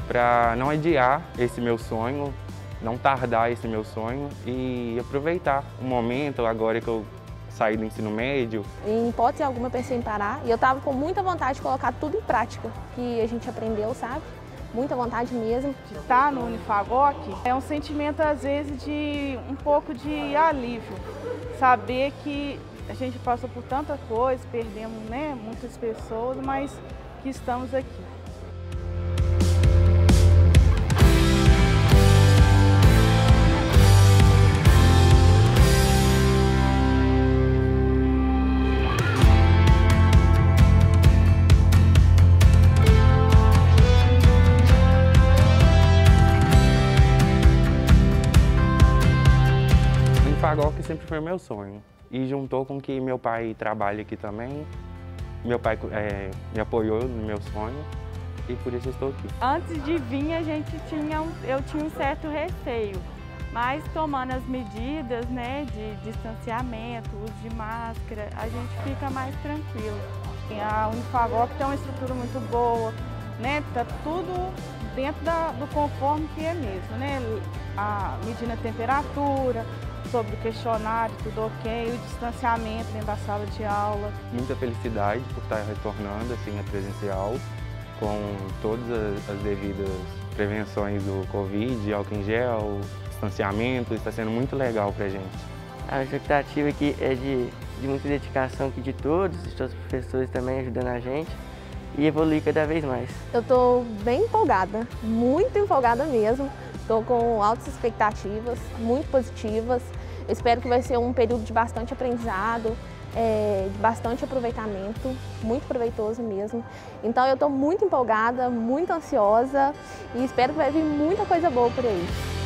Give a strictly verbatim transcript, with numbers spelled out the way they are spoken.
para não adiar esse meu sonho, não tardar esse meu sonho e aproveitar o momento agora que eu saí do ensino médio. Em hipótese alguma pensei em parar e eu estava com muita vontade de colocar tudo em prática que a gente aprendeu, sabe? Muita vontade mesmo. De estar no Unifagoc é um sentimento às vezes de um pouco de alívio, saber que a gente passou por tanta coisa, perdemos, né, muitas pessoas, mas que estamos aqui. O Unifagoc sempre foi meu sonho e juntou com que meu pai trabalha aqui também. Meu pai é, me apoiou no meu sonho e por isso eu estou aqui. Antes de vir a gente tinha um, eu tinha um certo receio, mas tomando as medidas, né, de distanciamento, uso de máscara, a gente fica mais tranquilo. A Unifagoc tem uma estrutura muito boa, né, tá tudo dentro da, do conforme que é mesmo, né, a medindo a temperatura, sobre o questionário, tudo ok, o distanciamento dentro da sala de aula. Muita felicidade por estar retornando assim, a presencial, com todas as, as devidas prevenções do Covid, álcool em gel, distanciamento, está sendo muito legal para a gente. A expectativa aqui é de, de muita dedicação aqui de todos, os professores também ajudando a gente e evoluir cada vez mais. Eu estou bem empolgada, muito empolgada mesmo. Estou com altas expectativas, muito positivas. Eu espero que vai ser um período de bastante aprendizado, é, de bastante aproveitamento, muito proveitoso mesmo. Então eu estou muito empolgada, muito ansiosa e espero que vai vir muita coisa boa por aí.